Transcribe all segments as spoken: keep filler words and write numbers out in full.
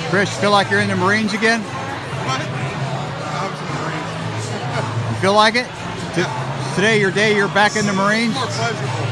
Chris, feel like you're in the Marines again? What? I was in the Marines. You feel like it? Yeah. Today, your day, you're back in the Marines? More pleasurable.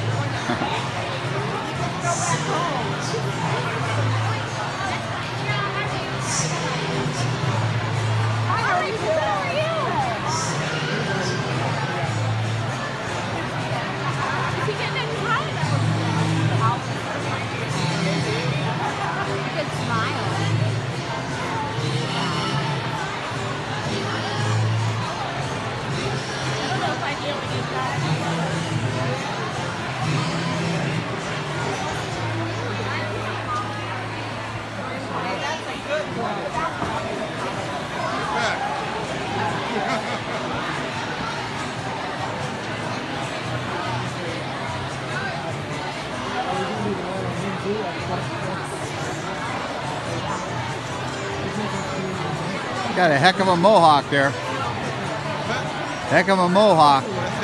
Got a heck of a mohawk there. Heck of a mohawk.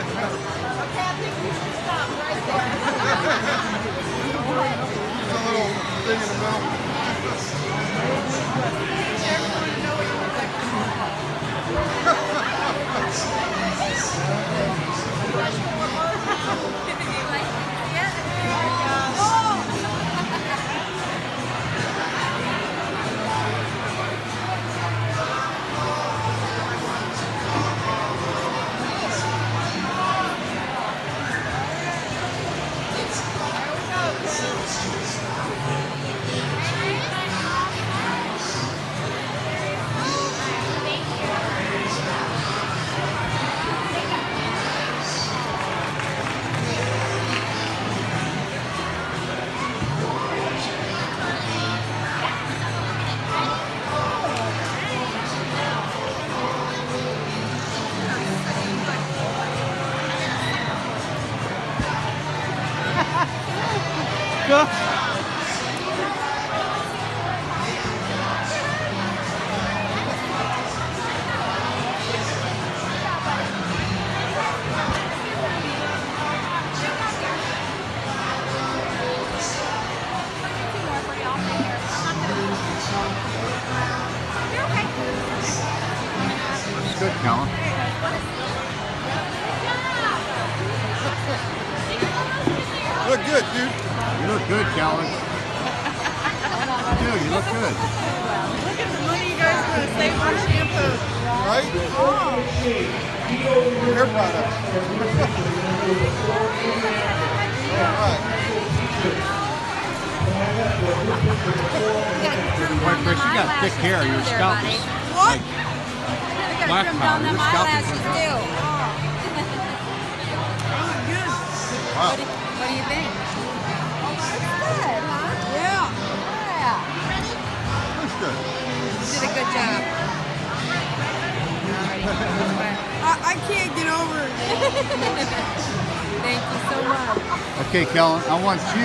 Go. It's good, Kellen. Look good, dude. You look good, Kellen. Dude, you look good. Look at the money you guys are going to save on shampoo. Right? Oh. Hair products. All right. Boy, Chris, you got thick hair. Your scalp is What? like black powder. Your scalp is too. Wow. What do, what do you think? Good, huh? Yeah. Yeah. That's good. You did a good job. I, I can't get over it. Thank you so much. Okay, Kellen, I want you